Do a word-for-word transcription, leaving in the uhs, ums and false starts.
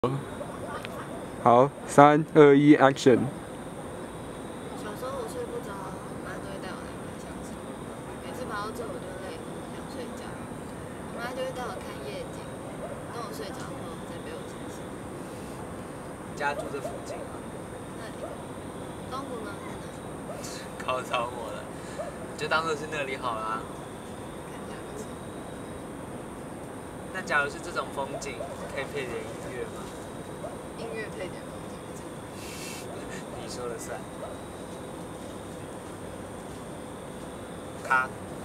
好，三二一，Action！ 小时候我睡不着，我妈就会带我来看相声。每次爬到这我就累了，想睡觉。我妈就会带我看夜景，等我睡着后再被我吵醒。 家住这附近吗？ 那里，东湖呢？在哪里？ 考着我了，就当做是那里好啦。 看起来不错。 那假如是这种风景，可以配点音乐吗？ 音乐配点风景。 你说了算。咔。